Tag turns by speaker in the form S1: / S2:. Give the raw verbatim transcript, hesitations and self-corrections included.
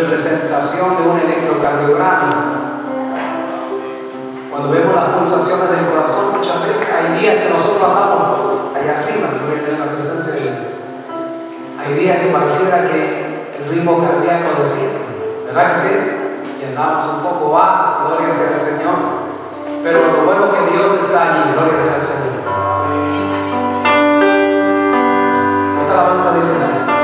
S1: representación de un electrocardiograma. Cuando vemos las pulsaciones del corazón, muchas veces hay días que nosotros andamos allá arriba, en la presencia de Dios. Hay días que pareciera que el ritmo cardíaco desciende, ¿verdad que sí? Y andamos un poco bajo, gloria sea al Señor. Pero lo bueno que Dios está allí, gloria sea al Señor. Esta alabanza dice así.